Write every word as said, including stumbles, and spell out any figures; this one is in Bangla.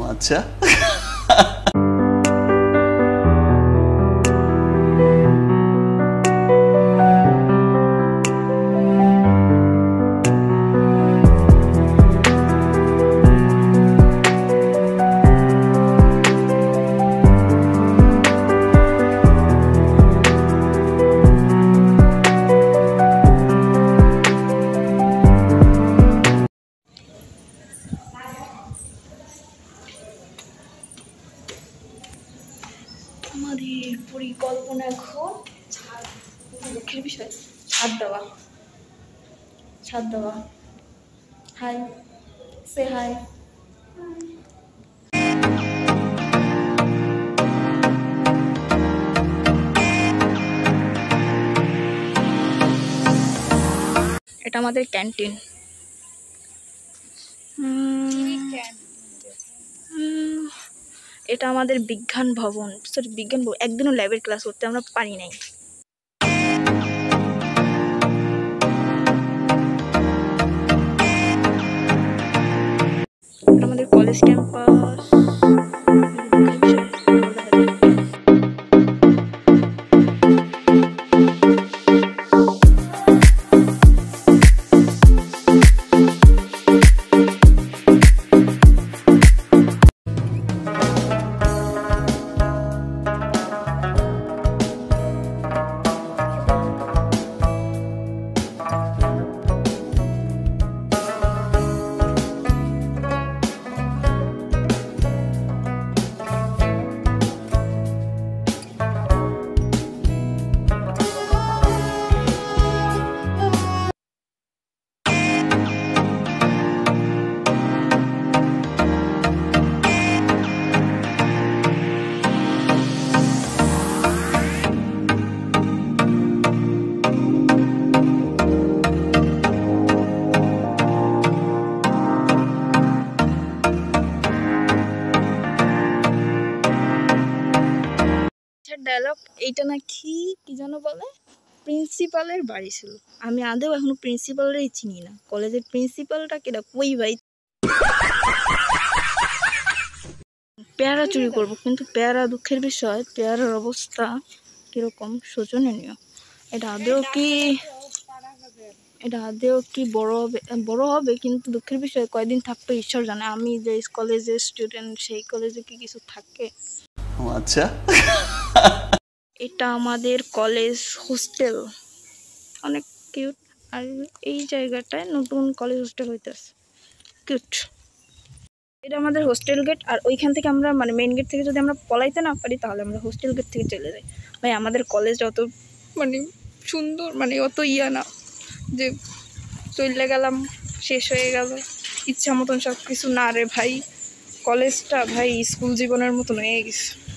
আচ্ছা আমাদের পরিকল্পনা এখন দুঃখের বিষয় ছাদ দেওয়া ছাদ দেওয়া হাই সে হাই এটা আমাদের ক্যান্টিন এটা আমাদের বিজ্ঞান ভবন সরি বিজ্ঞান ভবন একদিনও ল্যাবের ক্লাস করতে আমরা পারি নাই আমাদের কলেজ ক্যাম্পাস ডায়লগ এইটা নাকি কি যেন বলে প্রিন্সিপালের বাড়ি ছিল আমি আদেও এখনো প্রিন্সিপালরাই চিনি না কলেজের প্রিন্সিপালটা কেডা কই ভাই পেয়ারা চুরি করব কিন্তু পেয়ারা দুঃখের বিষয় পেয়ারার অবস্থা কিরকম শোচনীয় এটা আদেও কি এটা আদেও কি বড় হবে বড় হবে কিন্তু দুঃখের বিষয় কয়দিন থাকবে ঈশ্বর জানে আমি যে কলেজের স্টুডেন্ট সেই কলেজে কি কিছু থাকে আচ্ছা এটা আমাদের কলেজ হোস্টেল অনেক কিউট আর এই জায়গাটায় নতুন কলেজ হোস্টেল হইতেছে কিউট এটা আমাদের হোস্টেল গেট আর ওইখান থেকে আমরা মানে মেইন গেট থেকে যদি আমরা পলাইতে না পারি তাহলে আমরা হোস্টেল গেট থেকে চলে যাই ভাই আমাদের কলেজ অত মানে সুন্দর মানে অত ইয়া না যে চলে গেলাম শেষ হয়ে গেল ইচ্ছা মতন সব কিছু না রে ভাই কলেজটা ভাই স্কুল জীবনের মতন হয়ে গেছে